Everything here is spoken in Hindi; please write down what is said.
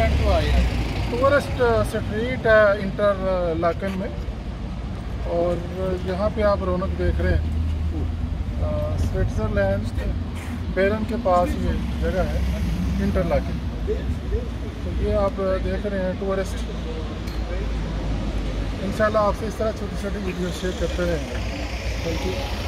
टूरिस्ट स्ट्रीट है इंटरलाकन में, और यहाँ पे आप रौनक देख रहे हैं। स्विट्ज़रलैंड बेरन के पास ये जगह है इंटरलाकन, तो ये आप देख रहे हैं टूरिस्ट। इंशाल्लाह आपसे इस तरह छोटी छोटी वीडियो शेयर करते रहेंगे। Thank you.